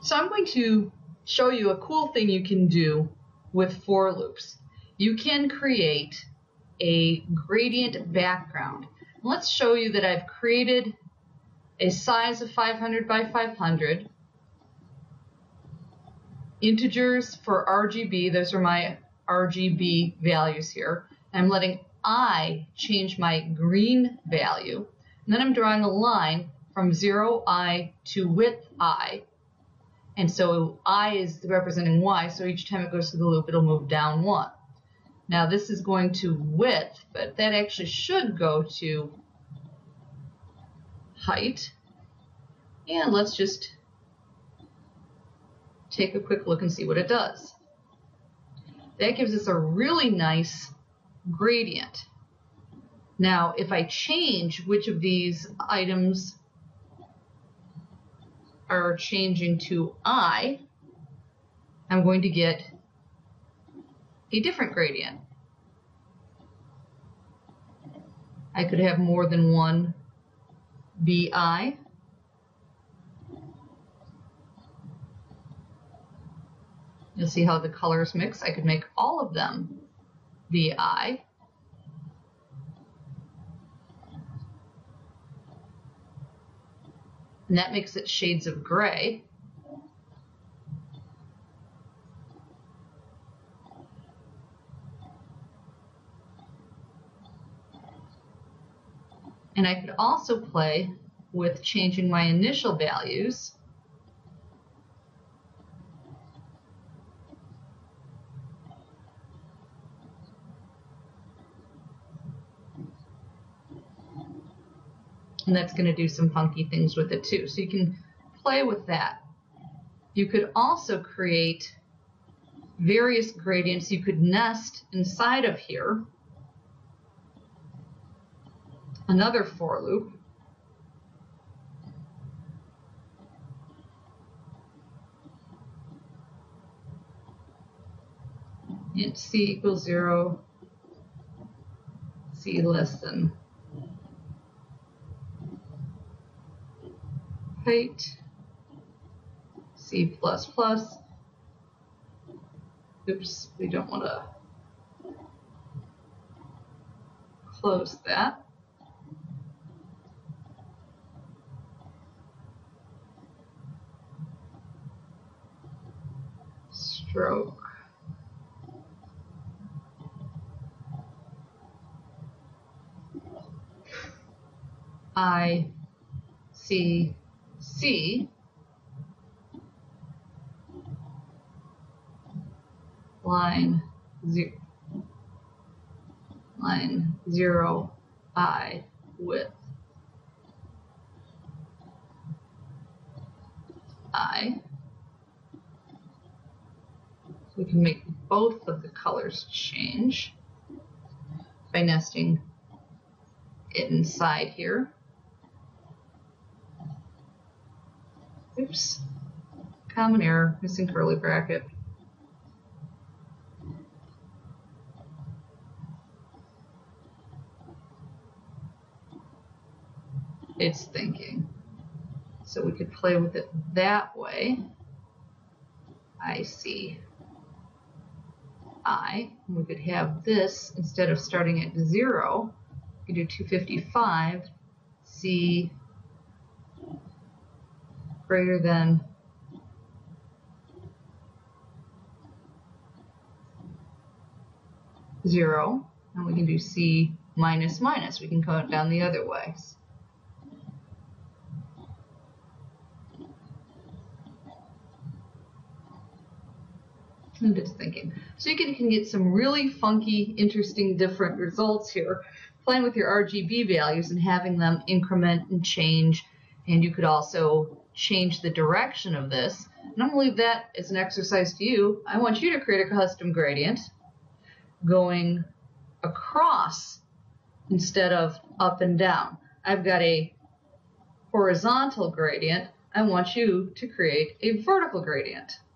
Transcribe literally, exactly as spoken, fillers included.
So I'm going to show you a cool thing you can do with for loops. You can create a gradient background. Let's show you that I've created a size of five hundred by five hundred. Integers for R G B, those are my R G B values here. I'm letting I change my green value. And then I'm drawing a line from zero I to width I. And so I is representing Y, so each time it goes through the loop, it'll move down one. Now this is going to width, but that actually should go to height. And let's just take a quick look and see what it does. That gives us a really nice gradient. Now, if I change which of these items are changing to I, I'm going to get a different gradient. I could have more than one B I. You'll see how the colors mix. I could make all of them B I. And that makes it shades of gray. And I could also play with changing my initial values. And that's going to do some funky things with it too. So you can play with that. You could also create various gradients you could nest inside of here. Another for loop. Int c equals zero, c less than height, C plus plus. Oops, we don't want to close that. Stroke. I, C, C, line zero, line zero, I, width, I. So we can make both of the colors change by nesting it inside here. Oops, common error, missing curly bracket. It's thinking. So we could play with it that way. I see I. And we could have this, instead of starting at zero, we could do two fifty-five, C greater than zero, and we can do C minus minus. We can count down the other way. And it's thinking. So you can, can get some really funky, interesting, different results here, playing with your R G B values and having them increment and change. And you could also change the direction of this. And I'm going to leave that as an exercise to you. I want you to create a custom gradient going across instead of up and down. I've got a horizontal gradient. I want you to create a vertical gradient.